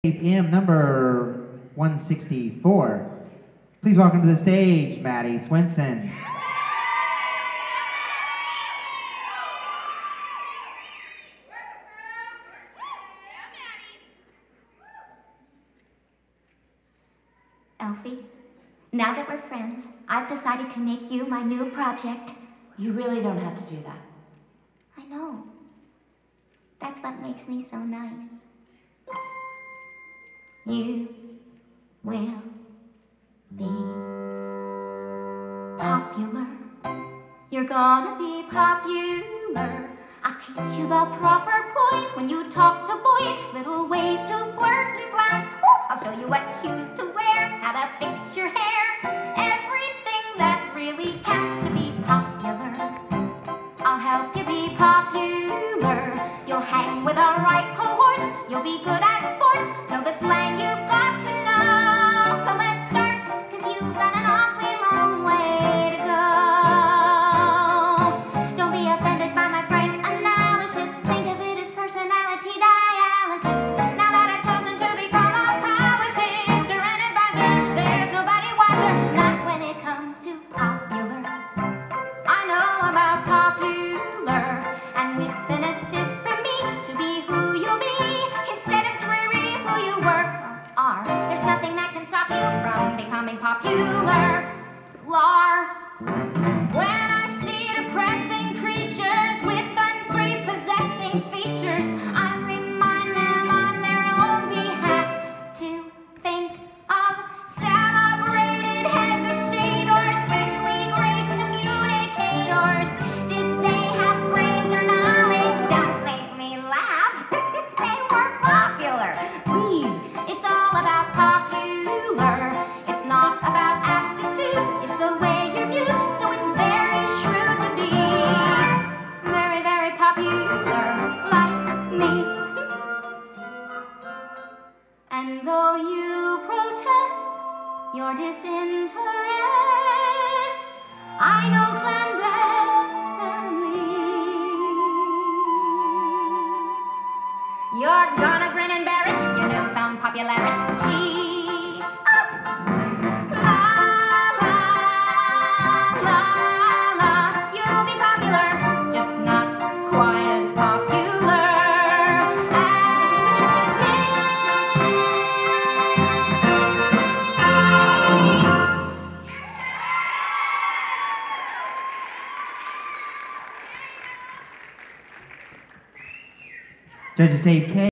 M number 164. Please welcome to the stage, Maddie Swenson. Alfie, now that we're friends, I've decided to make you my new project. You really don't have to do that. I know. That's what makes me so nice. You will be popular. You're gonna be popular. I'll teach you the proper poise when you talk to boys. Little ways to flirt and glance. I'll show you what shoes to wear, how to fix your hair. Everything that really counts to be popular. I'll help you be popular. You'll hang with our right cohorts. You'll be good at sports. Know the slang you've got to know. So let's start, 'cause you've got an awfully long way to go. Don't be offended by my frank analysis. Think of it as personality dialysis. Now that I've chosen to become a palace sister and advisor, there's nobody wiser. Not when it comes to popular. I know about popular, and with an assist from me to be who you'll be, instead of dreary who you were or are. There's nothing that can stop you from becoming popular. When I see depressing creatures with unprepossessing features, I remind them on their own behalf to think of celebrated heads of state or especially great communicators. Did they have brains or knowledge? Don't make me laugh. They were popular. Please, it's all about popular. It's not about aptitude. It's the way you're viewed. So it's very shrewd to be very, very popular like me. And though you protest your disinterest, I know clandestinely you're gonna grin and bear it, your newfound popularity. La la la la, you'll be popular, just not quite as popular as me. Judges tape K.